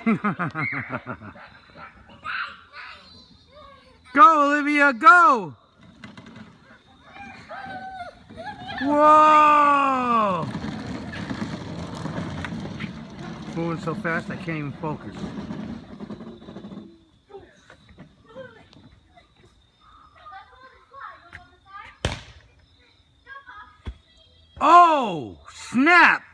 Go, Olivia, go! Whoa! Moving so fast I can't even focus. Oh, snap!